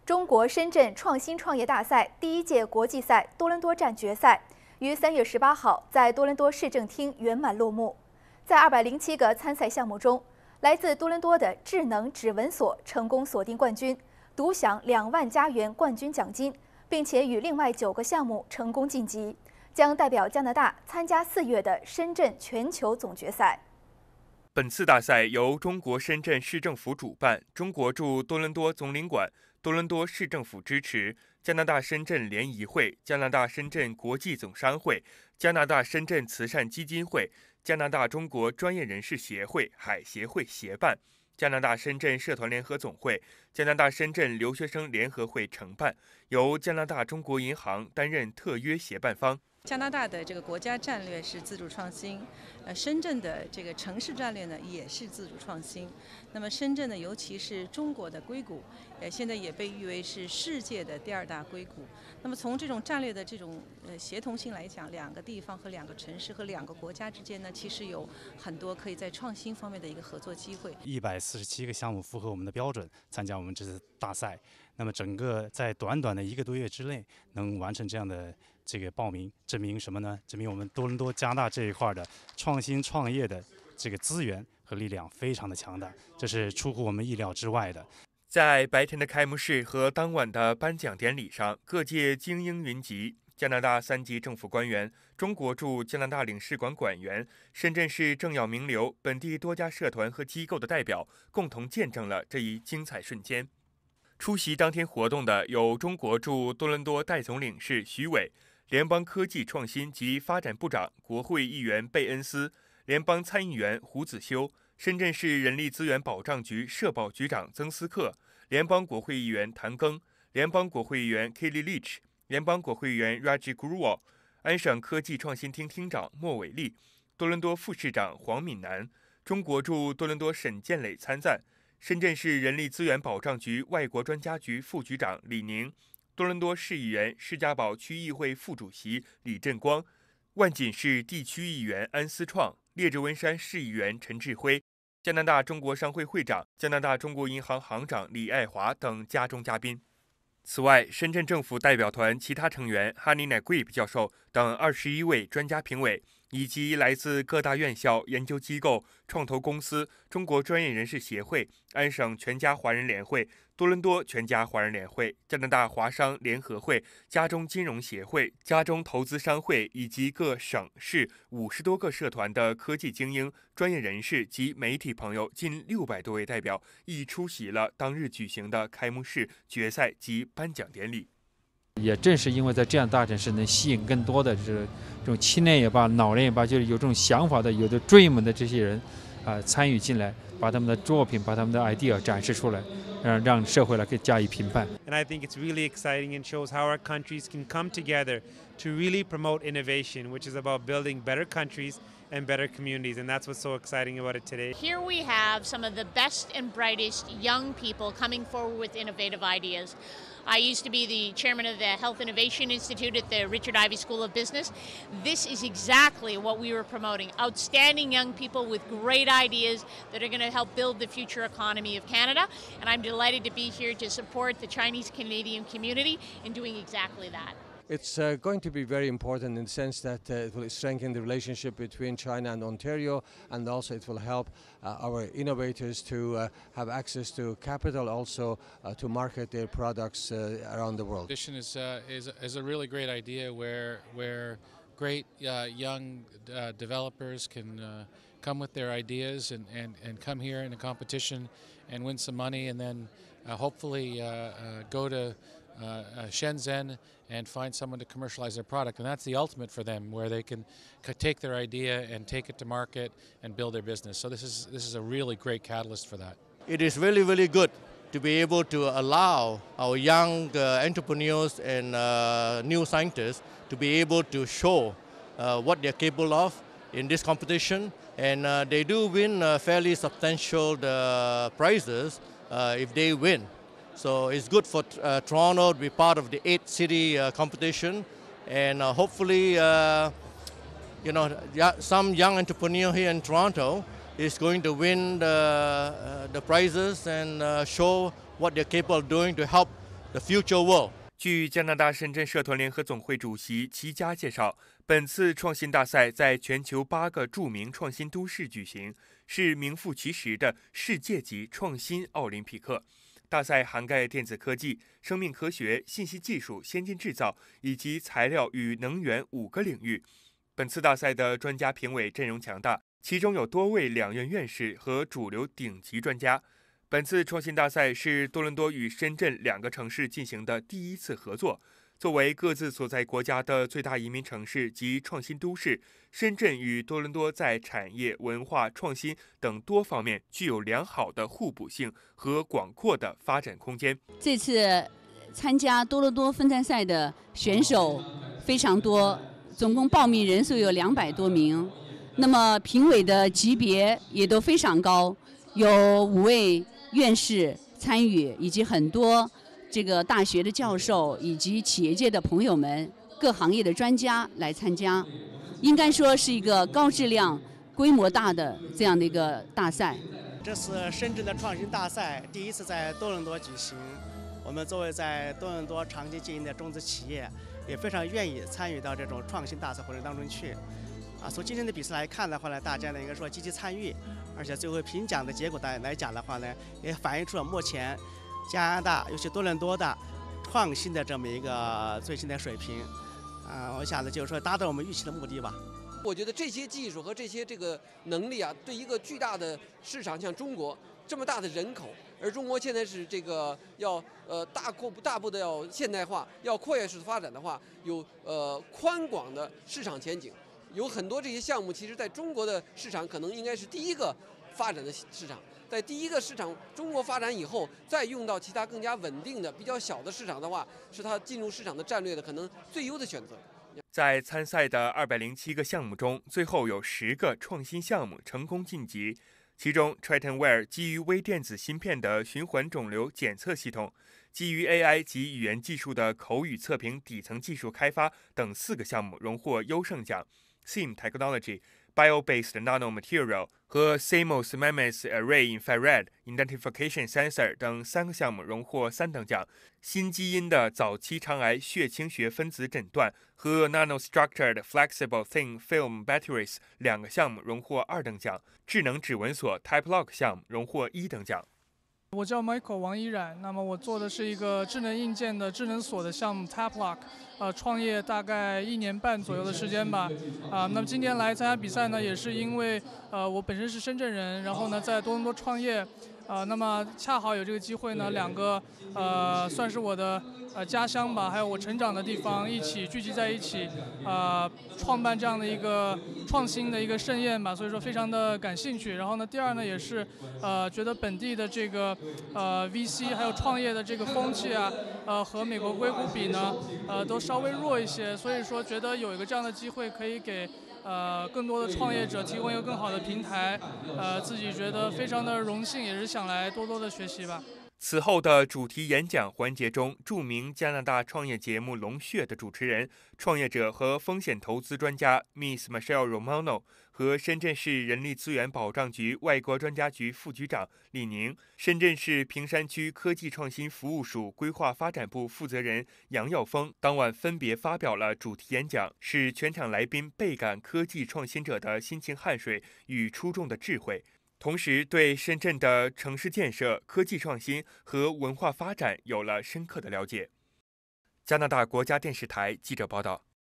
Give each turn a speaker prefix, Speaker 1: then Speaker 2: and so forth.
Speaker 1: 中国深圳创新创业大赛第1届国际赛多伦多站决赛于3月18号在多伦多市政厅圆满落幕。在207个参赛项目中，来自多伦多的智能指纹锁成功锁定冠军，独享2万加元冠军奖金，并且与另外9个项目成功晋级，将代表加拿大参加4月的深圳全球总决赛。
Speaker 2: 本次大赛由中国深圳市政府主办，中国驻多伦多总领馆、多伦多市政府支持，加拿大深圳联谊会、加拿大深圳国际总商会、加拿大深圳慈善基金会、加拿大中国专业人士协会海协会协办，加拿大深圳社团联合总会、加拿大深圳留学生联合会承办，由加拿大中国银行担任特约协办方。
Speaker 3: 加拿大的这个国家战略是自主创新，深圳的这个城市战略呢也是自主创新。那么深圳呢，尤其是中国的硅谷，现在也被誉为是世界的第2大硅谷。那么从这种战略的这种协同性来讲，2个地方和2个城市和2个国家之间呢，其实有很多可以在创新方面的一个合作机会。
Speaker 4: 147个项目符合我们的标准，参加我们这次大赛。那么整个在短短的1个多月之内能完成这样的这个报名，证明什么呢？证明我们多伦多加拿大这一块的创新创业的这个资源和力量非常的强大，这是出乎我们意料之外的。
Speaker 2: 在白天的开幕式和当晚的颁奖典礼上，各界精英云集，加拿大3级政府官员、中国驻加拿大领事馆馆员、深圳市政要名流、本地多家社团和机构的代表，共同见证了这一精彩瞬间。出席当天活动的有中国驻多伦多代总领事徐伟、联邦科技创新及发展部长、国会议员贝恩斯、联邦参议员胡子修、深圳市人力资源保障局社保局长曾思克、联邦国会议员谭庚、联邦国会议员 Kelly Leach、联邦国会议员 Raji Grewal、安省科技创新厅厅长莫伟丽、多伦多副市长黄敏南、中国驻多伦多沈建磊参赞，深圳市人力资源保障局外国专家局副局长李宁、多伦多市议员士嘉堡区议会副主席李振光、万锦市地区议员安思创、列治文山市议员陈志辉、加拿大中国商会会长、加拿大中国银行行长李爱华等家中嘉宾。此外，深圳政府代表团其他成员哈尼乃贵教授等21位专家评委，以及来自各大院校、研究机构、创投公司、中国专业人士协会、安省全家华人联会、多伦多全家华人联会、加拿大华商联合会、家中金融协会、家中投资商会以及各省市50多个社团的科技精英、专业人士及媒体朋友近600多位代表，亦出席了当日举行的开幕式、决赛及颁奖典礼。
Speaker 5: 也正是因为在这样大城市能吸引更多的这种青年也罢、老年也罢，就是有这种想法的、有的 dream 的这些人参与进来，把他们的作品、把他们的 idea 展示出来，让社会来给加以评判。
Speaker 6: And I think it's really exciting and shows how our countries can come together to really promote innovation, which is about building better countries and better communities, and that's what's so exciting about it today.
Speaker 7: Here we have some of the best and brightest young people coming forward with innovative ideas. I used to be the chairman of the Health Innovation Institute at the Richard Ivey School of Business. This is exactly what we were promoting. Outstanding young people with great ideas that are going to help build the future economy of Canada. And I'm delighted to be here to support the Chinese Canadian community in doing exactly that.
Speaker 8: It's going to be very important in the sense that it will strengthen the relationship between China and Ontario, and also it will help our innovators to have access to capital, also to market their products around the world.
Speaker 9: This is a really great idea where great young developers can come with their ideas and come here in a competition and win some money, and then hopefully go to Shenzhen and find someone to commercialize their product, and that's the ultimate for them, where they can take their idea and take it to market and build their business. So this is a really great catalyst for that.
Speaker 10: It is really, really good to be able to allow our young entrepreneurs and new scientists to be able to show what they're capable of in this competition, and they do win fairly substantial prizes if they win. So it's good for Toronto to be part of the 8-city competition, and hopefully, some young entrepreneur here in Toronto is going to win the prizes and show what they're capable of doing to help the future world.
Speaker 2: 据加拿大深圳社团联合总会主席齐佳介绍，本次创新大赛在全球8个著名创新都市举行，是名副其实的世界级创新奥林匹克。大赛涵盖电子科技、生命科学、信息技术、先进制造以及材料与能源5个领域。本次大赛的专家评委阵容强大，其中有多位2院院士和主流顶级专家。本次创新大赛是多伦多与深圳2个城市进行的第1次合作。作为各自所在国家的最大移民城市及创新都市，深圳与多伦多在产业、文化、创新等多方面具有良好的互补性和广阔的发展空间。
Speaker 11: 这次参加多伦多分站赛的选手非常多，总共报名人数有200多名。那么评委的级别也都非常高，有5位院士参与，以及很多这个大学的教授以及企业界的朋友们、各行业的专家来参加，应该说是一个高质量、规模大的这样的一个大赛。
Speaker 12: 这是深圳的创新大赛第1次在多伦多举行，我们作为在多伦多长期经营的中资企业，也非常愿意参与到这种创新大赛活动当中去。从今天的比赛来看的话呢，大家呢应该说积极参与，而且最后评奖的结果来讲的话呢，也反映出了目前加拿大尤其多伦多的创新的这么一个最新的水平。我想呢就是说达到我们预期的目的吧。
Speaker 13: 我觉得这些技术和这些这个能力啊，对一个巨大的市场，像中国这么大的人口，而中国现在是这个要大步的要现代化，要扩业式发展的话，有宽广的市场前景。有很多这些项目，其实在中国的市场可能应该是第一个发展的市场，在第一个市场中国发展以后，再用到其他更加稳定的、比较小的市场的话，是它进入市场的战略的可能最优的选择。
Speaker 2: 在参赛的207个项目中，最后有10个创新项目成功晋级，其中 Tritonware 基于微电子芯片的循环肿瘤检测系统，基于 AI 及语言技术的口语测评底层技术开发等4个项目荣获优胜奖。SIM Technology、Bio-based Nanomaterial 和 CMOS MEMS Array Infrared Identification Sensor 等3个项目荣获3等奖。新基因的早期肠癌血清学分子诊断和 Nanostructured Flexible Thin Film Batteries 2个项目荣获2等奖。智能指纹锁 TypeLock 项目荣获1等奖。
Speaker 14: 我叫 Michael 王依然，那么我做的是一个智能硬件的智能锁的项目 TypeLock， 创业大概1年半左右的时间吧，那么今天来参加比赛呢，也是因为我本身是深圳人，然后呢在多伦多创业，那么恰好有这个机会呢，2个算是我的家乡吧，还有我成长的地方一起聚集在一起，创办这样的一个创新的一个盛宴吧，所以说非常的感兴趣。然后呢，第二呢也是觉得本地的这个VC 还有创业的这个风气啊，和美国硅谷比呢，都稍微弱一些，所以说觉得有一个这样的机会可以给更多的创业者提供一个更好的平台，自己觉得非常的荣幸，也是想来多多的学习吧。
Speaker 2: 此后的主题演讲环节中，著名加拿大创业节目《龙穴》的主持人、创业者和风险投资专家 Miss Michelle Romano 和深圳市人力资源保障局外国专家局副局长李宁、深圳市坪山区科技创新服务署规划发展部负责人杨耀峰当晚分别发表了主题演讲，使全场来宾倍感科技创新者的辛勤汗水与出众的智慧。同时，对深圳的城市建设、科技创新和文化发展有了深刻的了解。加拿大国家电视台记者报道。